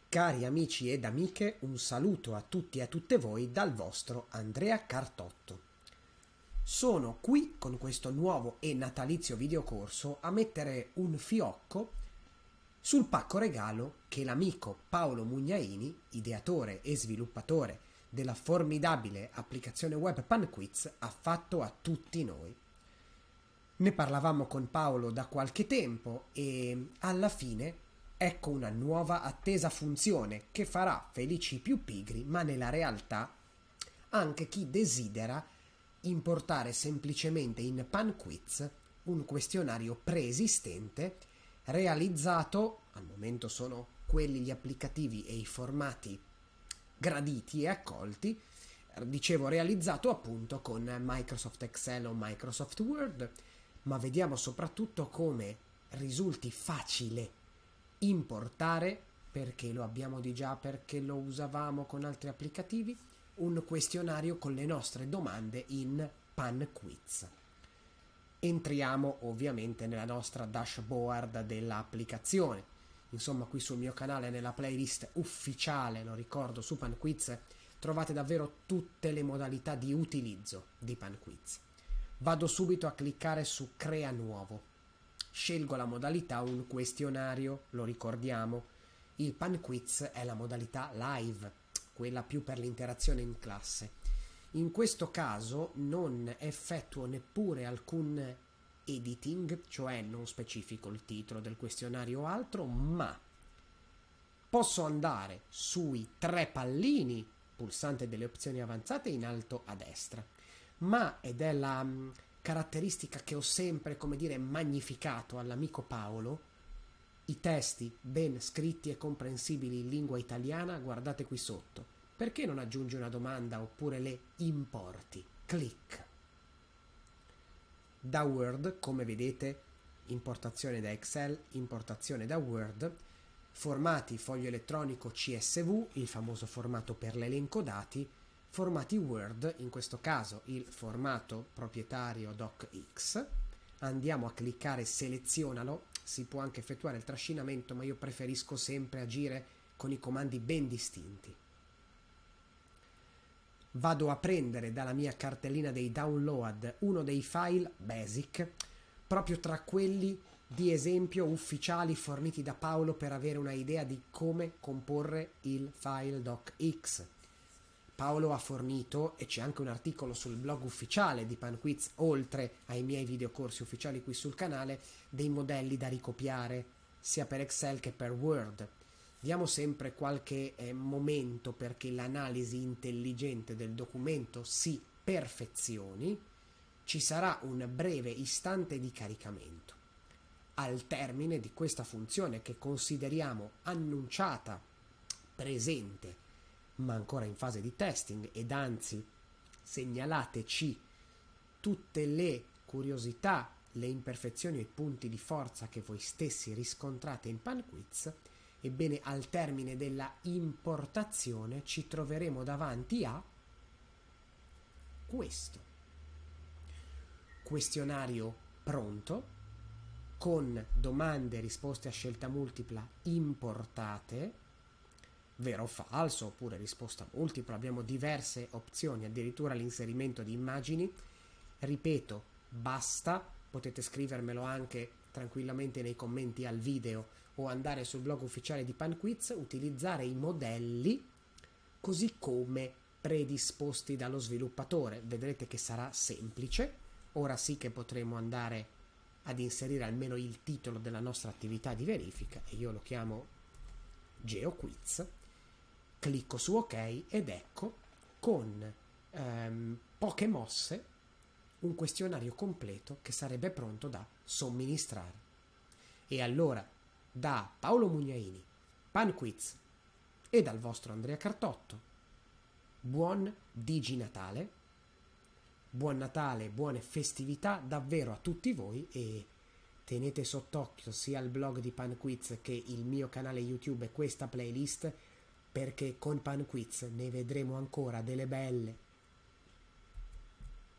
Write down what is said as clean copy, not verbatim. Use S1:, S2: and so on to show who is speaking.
S1: Cari amici ed amiche, un saluto a tutti e a tutte voi dal vostro Andrea Cartotto. Sono qui con questo nuovo e natalizio videocorso a mettere un fiocco sul pacco regalo che l'amico Paolo Mugnaini, ideatore e sviluppatore della formidabile applicazione web PanQuiz, ha fatto a tutti noi. Ne parlavamo con Paolo da qualche tempo e alla fine ecco una nuova attesa funzione che farà felici i più pigri, ma nella realtà anche chi desidera importare semplicemente in PanQuiz un questionario preesistente realizzato, al momento sono quelli gli applicativi e i formati graditi e accolti, dicevo realizzato appunto con Microsoft Excel o Microsoft Word, ma vediamo soprattutto come risulti facile importare, perché lo abbiamo di già, perché lo usavamo con altri applicativi, un questionario con le nostre domande in PanQuiz. Entriamo ovviamente nella nostra dashboard dell'applicazione. Insomma, qui sul mio canale, nella playlist ufficiale, lo ricordo, su PanQuiz, trovate davvero tutte le modalità di utilizzo di PanQuiz. Vado subito a cliccare su Crea nuovo. Scelgo la modalità un questionario, lo ricordiamo. Il PanQuiz è la modalità live, quella più per l'interazione in classe. In questo caso non effettuo neppure alcun editing, cioè non specifico il titolo del questionario o altro, ma posso andare sui tre pallini, pulsante delle opzioni avanzate in alto a destra. Ma, ed è la caratteristica che ho sempre, come dire, magnificato all'amico Paolo, i testi ben scritti e comprensibili in lingua italiana, guardate qui sotto. Perché non aggiungi una domanda oppure le importi? Clic. Da Word, come vedete, importazione da Excel, importazione da Word, formati foglio elettronico CSV, il famoso formato per l'elenco dati, formati Word, in questo caso il formato proprietario DocX. Andiamo a cliccare selezionalo, si può anche effettuare il trascinamento, ma io preferisco sempre agire con i comandi ben distinti. Vado a prendere dalla mia cartellina dei download uno dei file basic, proprio tra quelli di esempio ufficiali forniti da Paolo per avere una idea di come comporre il file docx. Paolo ha fornito, e c'è anche un articolo sul blog ufficiale di PanQuiz, oltre ai miei videocorsi ufficiali qui sul canale, dei modelli da ricopiare, sia per Excel che per Word. Diamo sempre qualche momento perché l'analisi intelligente del documento si perfezioni. Ci sarà un breve istante di caricamento. Al termine di questa funzione, che consideriamo annunciata, presente, ma ancora in fase di testing, ed anzi segnalateci tutte le curiosità, le imperfezioni e i punti di forza che voi stessi riscontrate in PanQuiz, ebbene al termine della importazione ci troveremo davanti a questo questionario pronto con domande e risposte a scelta multipla importate, vero o falso oppure risposta multipla. Abbiamo diverse opzioni, addirittura l'inserimento di immagini. Ripeto, basta, potete scrivermelo anche tranquillamente nei commenti al video o andare sul blog ufficiale di PanQuiz, utilizzare i modelli così come predisposti dallo sviluppatore. Vedrete che sarà semplice. Ora sì che potremo andare ad inserire almeno il titolo della nostra attività di verifica, e io lo chiamo GeoQuiz. Clicco su OK ed ecco, con poche mosse, un questionario completo che sarebbe pronto da somministrare. E allora, da Paolo Mugnaini, PanQuiz, e dal vostro Andrea Cartotto, buon Digi Natale, buon Natale, buone festività davvero a tutti voi, e tenete sott'occhio sia il blog di PanQuiz che il mio canale YouTube e questa playlist, perché con PanQuiz ne vedremo ancora delle belle.